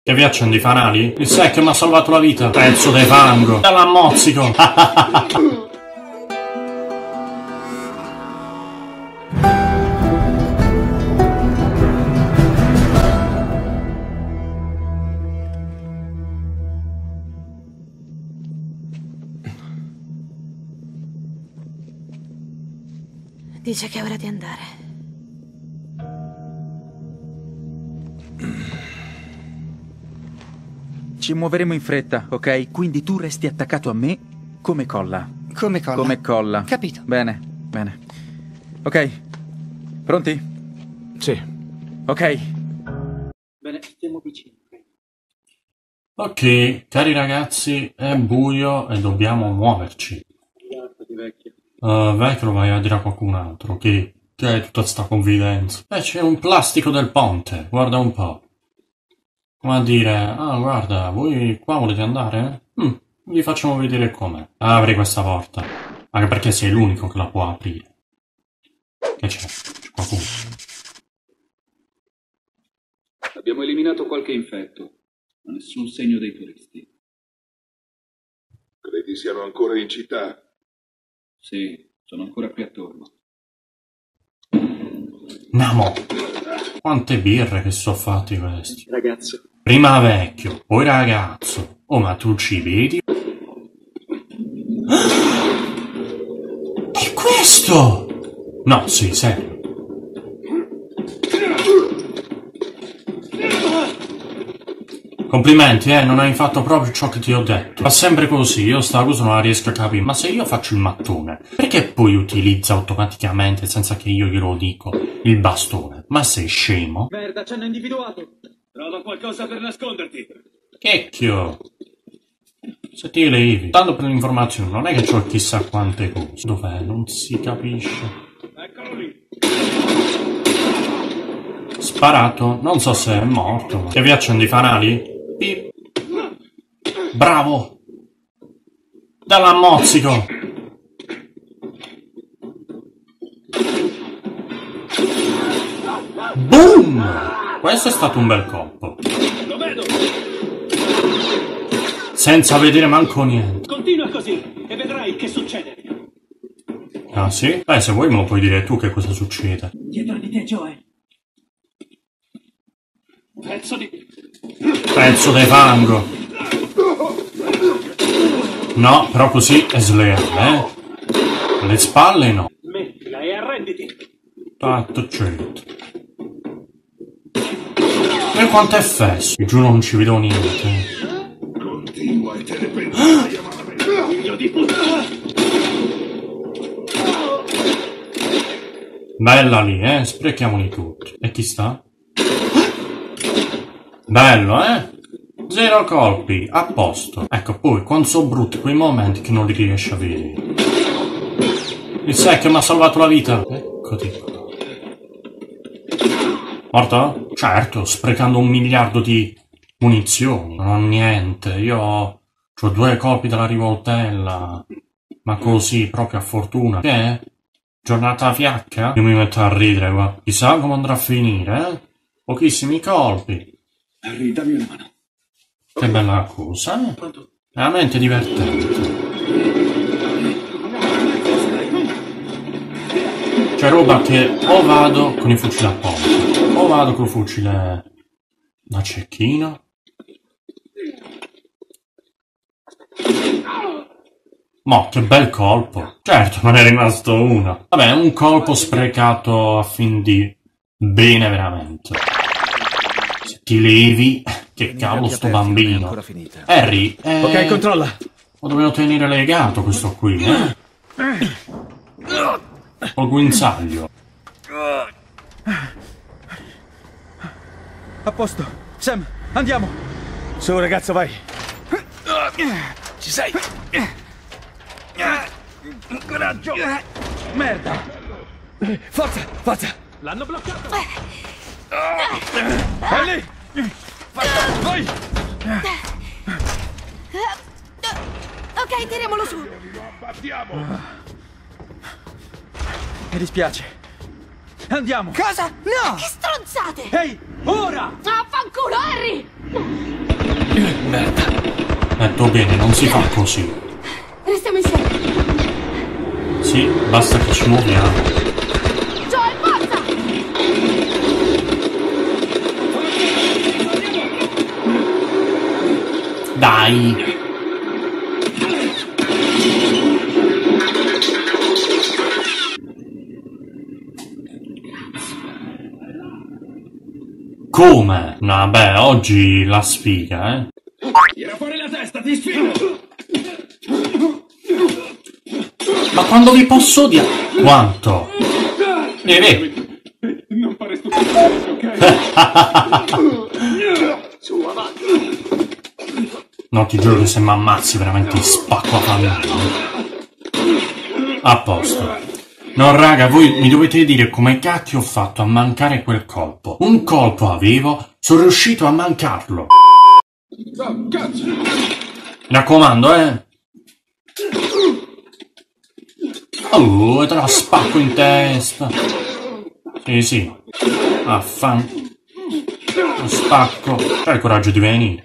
Che vi accendi i fanali? Il secchio mi ha salvato la vita. Pezzo di fango. Dall'ammozzico. Dice che è ora di andare. Ci muoveremo in fretta, ok? Quindi tu resti attaccato a me come colla. Come colla? Come colla. Capito. Bene, bene. Ok. Pronti? Sì. Ok. Bene, stiamo vicini. Ok, cari ragazzi, è buio e dobbiamo muoverci. Vecchio. Vecchio lo vai a dire a qualcun altro. Che è tutta sta confidenza? C'è un plastico del ponte, guarda un po'. Come a dire, ah guarda, voi qua volete andare? Vi facciamo vedere come. Apri questa porta. Anche perché sei l'unico che la può aprire. Che c'è? C'è qualcuno? Abbiamo eliminato qualche infetto, ma nessun segno dei turisti. Credi siano ancora in città? Sì, sono ancora qui attorno. Namo! Quante birre che sono fatti questi? Ragazzo. Prima vecchio, poi ragazzo. Oh, ma tu ci vedi? È questo? No, sì, serio. Complimenti, non hai fatto proprio ciò che ti ho detto. Fa sempre così, io sta cosa non la riesco a capire. Ma se io faccio il mattone, perché poi utilizza automaticamente, senza che io glielo dico, il bastone? Ma sei scemo? Merda, ci hanno individuato. Trova qualcosa per nasconderti. Checchio! Se ti levi. Tanto per l'informazione, non è che c'ho chissà quante cose. Dov'è? Non si capisce. Eccolo lì. Sparato, non so se è morto. Che vi accendi i fanali? Pip. Bravo! Dall'ammozzico! Boom! Questo è stato un bel colpo. Lo vedo! Senza vedere manco niente. Continua così e vedrai che succede. Ah sì? Beh, se vuoi me lo puoi dire tu che cosa succede. Dietro di te, Joe. Pezzo di fango. No, però così è sleale, Le spalle no. Mettila e arrenditi. Fatto certo. E quanto è fesso? Giù non ci vedo niente. Continua e te ne pentirai amaramente. Figlio di puttana. Bella lì, sprechiamoli tutti. E chi sta? Bello, 0 colpi, a posto. Ecco, poi, quando sono brutti quei momenti che non li riesci a vedere. Il secchio mi ha salvato la vita. Eccoti qua. Morto? Certo, sprecando 1 miliardo di munizioni. Non ho niente, io ho 2 colpi dalla rivoltella. Ma così, proprio a fortuna. Che è? Giornata fiacca? Io mi metto a ridere, guarda. Chissà come andrà a finire, Pochissimi colpi. Harry, dammi una mano. Che bella cosa, Veramente divertente. C'è roba che o vado con i fucili a pompa, o vado col fucile da cecchino. Mo, che bel colpo. Certo, non è rimasto uno. Vabbè, un colpo sprecato a fin di bene veramente. Se ti levi... Che cavolo sto bambino. Harry, Ok, controlla. Lo dobbiamo tenere legato questo qui, Col guinzaglio. A posto. Sam, andiamo. Su, ragazzo, vai. Ci sei? Coraggio! Merda. Forza, forza. L'hanno bloccato. Vai lì. Vai. Ok, tiriamolo su. Lo abbattiamo. Mi dispiace. Andiamo. Cosa? No! Che stronzate! Ehi, ora! Affanculo, Harry! Letto bene, non si fa così. Restiamo insieme. Sì, basta che ci muoviamo. Joel, forza! Dai! Come? No, beh, oggi la sfiga, eh? Tira fuori la testa, ti sfido! Ma quando vi posso dire? Quanto? Non fare stupidità, ok? Su, avanti. No, ti giuro che se mi ammazzi veramente ti spacco la famiglia. A posto. No, raga, voi mi dovete dire come cacchio ho fatto a mancare quel colpo. Un colpo avevo, sono riuscito a mancarlo. Oh, cazzo! Mi raccomando, Oh, te la spacco in testa. Sì, sì. Lo spacco. C'hai il coraggio di venire.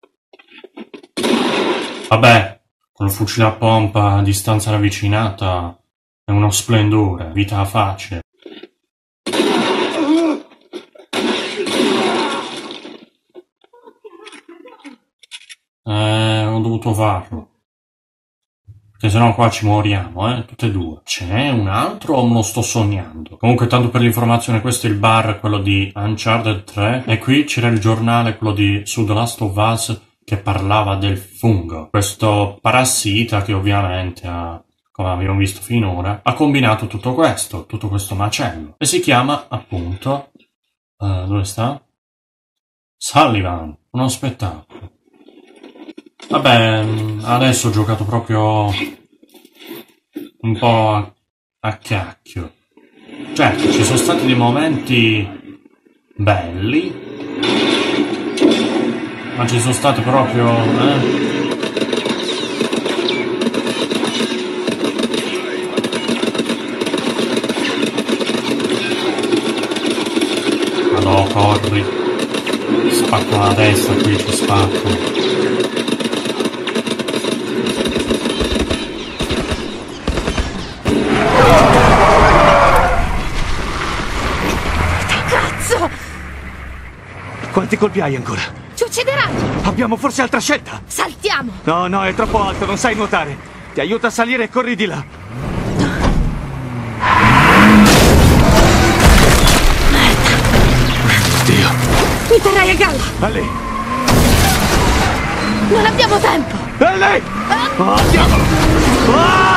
Vabbè, con il fucile a pompa a distanza ravvicinata è uno splendore, vita facile. Ho dovuto farlo. Perché sennò qua ci moriamo, tutte e due. Ce n'è un altro o me lo sto sognando? Comunque, tanto per l'informazione, questo è il bar, quello di Uncharted 3. E qui c'era il giornale, quello di The Last of Us, che parlava del fungo. Questo parassita che ovviamente ha, come abbiamo visto finora, ha combinato tutto questo macello. E si chiama, appunto, dove sta? Sullivan, uno spettacolo. Vabbè, adesso ho giocato proprio un po' a cacchio. Certo, ci sono stati dei momenti belli, ma ci sono stati proprio... No, corri. Spacco la testa qui, ci spacco. Cazzo! Quanti colpi hai ancora? Ci ucciderà! Abbiamo forse altra scelta? Saltiamo! No, no, è troppo alto, non sai nuotare. Ti aiuto a salire e corri di là. Dio. Mi terrai a galla! A lei. Non abbiamo tempo! A lei! Andiamo! Ah!